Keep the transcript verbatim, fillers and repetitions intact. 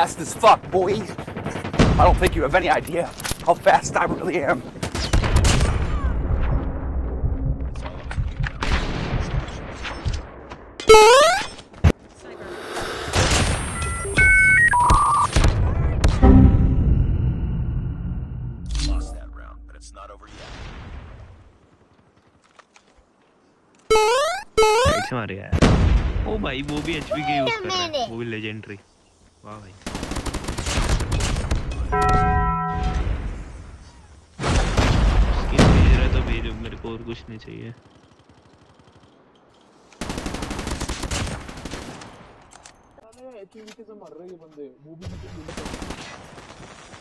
fast as fuck, boy. I don't think you have any idea how fast I really am. Lost that round, but it's not over yet. Right से मारे यार। ओ भाई वो भी HP के use कर रहा है, वो भी लेजेंडरी। वाह भाई। स्किन भेज रहा है तो भेजो, मेरे को और कुछ नहीं चाहिए। एचपी से मर रहे हैं बंदे, वो भी